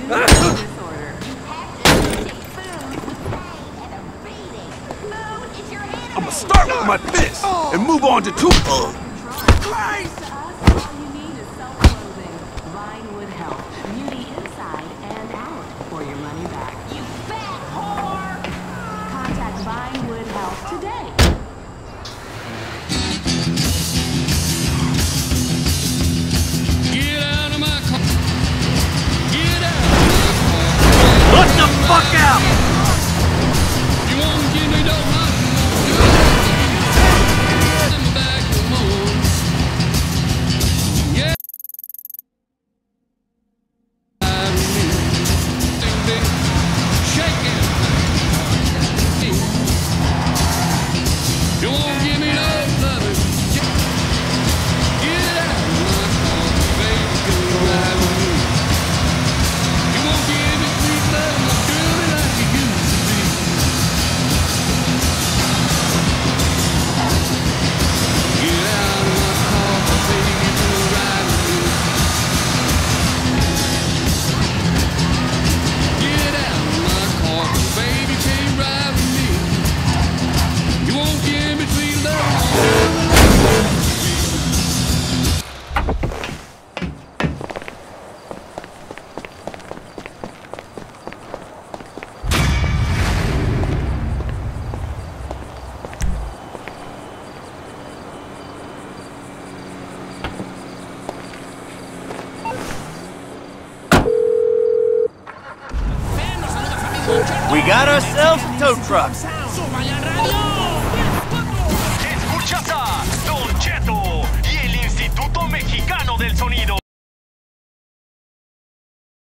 I'ma start with my fist and move on to two. Christ! Vinewood Health. Beauty inside and out for your money back. You fat whore! Contact Vinewood Health today. Get out of my car. Get out of my car. What the fuck out? You won't give me no money. I'm back no more. Yeah. Shake it. You won't give me no loving. Get out of my car, baby, come ride with me. You won't give me sweet love, my girl, like you used to be. Get out of my car, baby, come ride with me. Get out of my car, baby, can't ride with me. You won't give me sweet love, my girl, like you used to be. We got ourselves a tow truck. Escuchas a Don Cheto y el Instituto Mexicano del Sonido.